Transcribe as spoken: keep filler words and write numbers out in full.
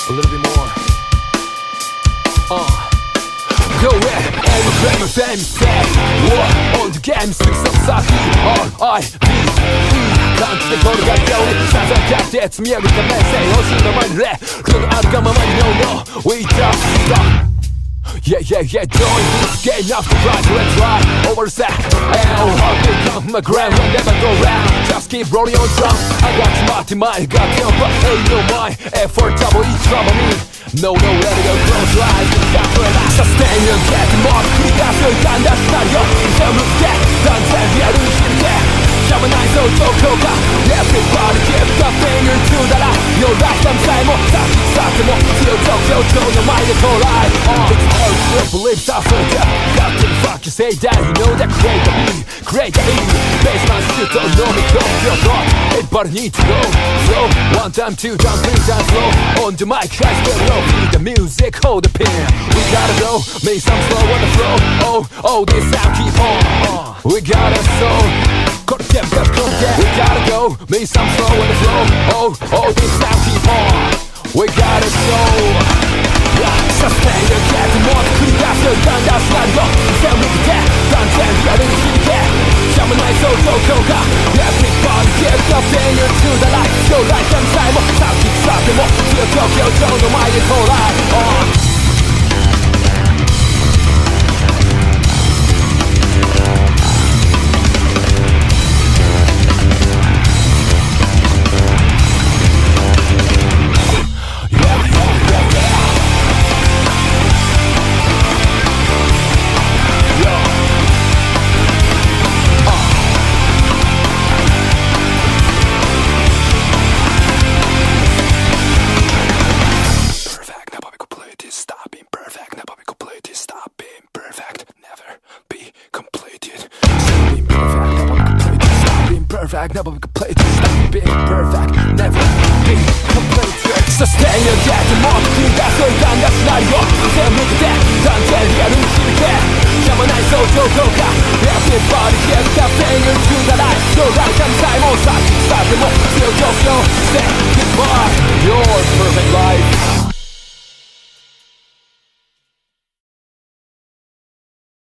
A little bit more. Uh. Go ahead and reclaim your fame. Say war on the game. Six of Saki R I V E 感じて転がるようにささやかって積み上げたメッセージ欲しいままにレこのあるがままに No no We just stop Yeah, yeah, yeah, join this game after right, let's ride over the set And I'll become my grand, we'll never go round Just keep rolling on drum I got smart in mind, got your but ain't no mind Effort double each trouble me No, no, let it go, close your eyes Got to relax, sustain your get more 繰り返すよ、傷んだシナリオ全部捨て、断然リアルにしてみて邪魔ないぞ、状況が Everybody give the finger to the light Your lifetime さえも先去っても強い状況上の前で到来 It's hard to believe something that Got to fuck you say that You know that create the beat, create the beat Baseman shoot on no me come your thought Everybody need to go Slow, one time, two times, three times slow On the mic, I still low Beat the music, hold the pin We gotta go, make some slow on the flow Oh, oh, this sound keep on We got a soul We gotta go, make some slow on the flow Oh, oh, this sound keep on We got it so Sustain your get もっと繰り返すよだんだんしないよ全部見て断然リアルに響け邪魔ないぞ状況が Everybody give the finger to the light Your lifetime さえも先腐っても強い状況上の前で到来、oh Perfect, never be complete. Stop being perfect, never be complete. Sustain your death, more